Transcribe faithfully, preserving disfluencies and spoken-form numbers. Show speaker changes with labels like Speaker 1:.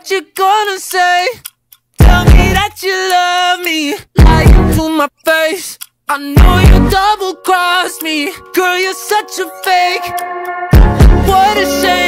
Speaker 1: what you gonna say? Tell me that you love me, lying to my face. I know you double-crossed me, girl, you're such a fake. What a shame.